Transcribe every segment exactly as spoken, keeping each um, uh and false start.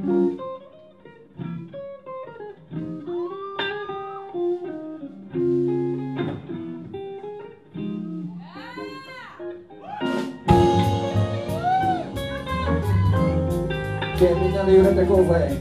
みんなで揺れてこうぜ。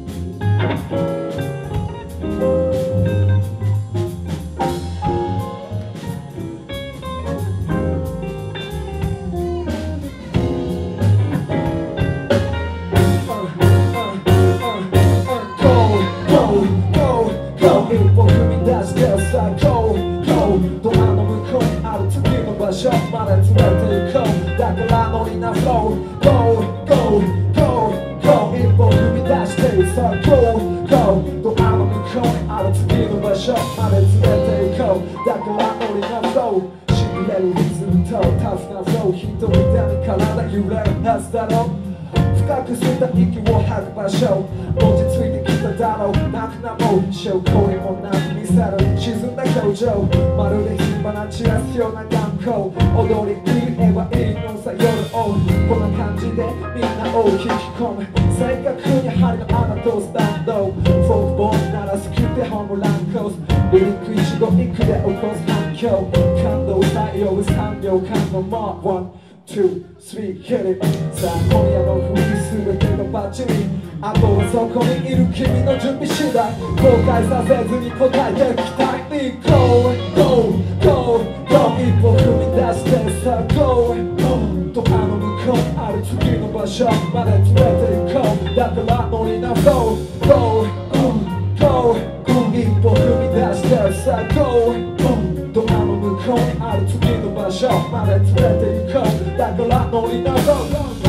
一歩踏み出してさ Go Go ドアの向こうにある次の場所まで連れて行こう。だから乗りな Flow Go Go Go Go 一歩踏み出してさ Go Go ドアの向こうにある次の場所まで連れて行こう。だから乗りな Flow しびれるリズムとタフな Flow 人々に体揺れるはずだろう。深く吸った息を吐く場所落ち着いてきただろう。泣くなもう証拠にもなく見せる沈んだ表情まるで火花散らすような眼光踊り入ればいいのさ夜をこんな感じでみんなを引き込む正確に針の穴とスタンドフォークボールならすくってホームランコースリリック一語一句で起こす反響感動採用さんびょうかんのモーワンtwo, three, hit it さあ今夜の雰囲気全てのバッチリあとはそこにいる君の準備次第後悔させずに答えて期待に Go, go, go, go 一歩踏み出してさ Go, go ドアの向こうにある次の場所まで連れて行こう。だから乗りな Go, go, go, go 一歩踏み出してさ Go, goドアの向こうにある次の場所まで連れて行こう。だから乗りな Go, go, go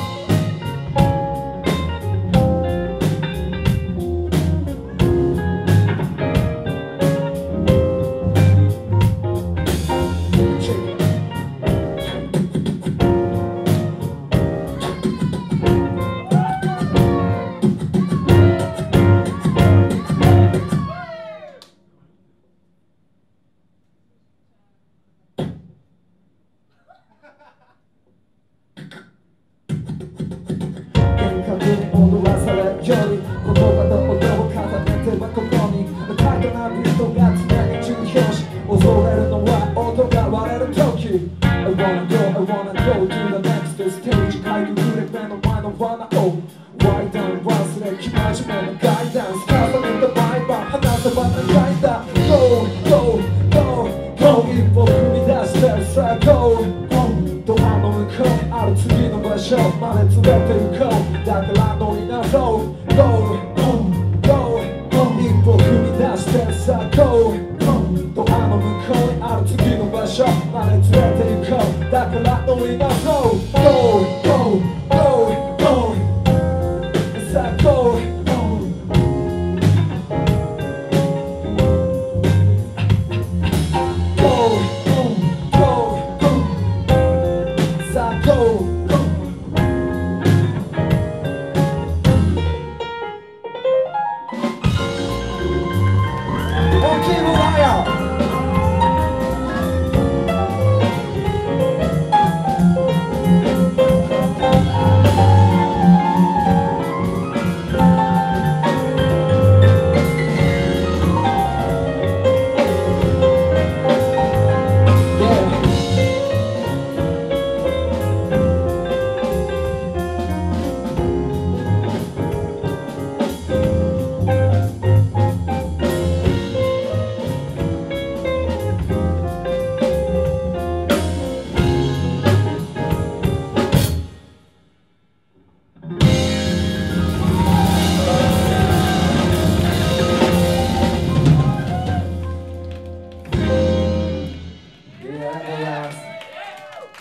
踊らされるより言葉と音を重ねてはここにタイトなビートが常に重要視恐れるのは音が割れる時 I wanna go, I wanna go to the next stage かいくぐれ目の前の罠をワイダン忘れ生真面目なガイダンス重ね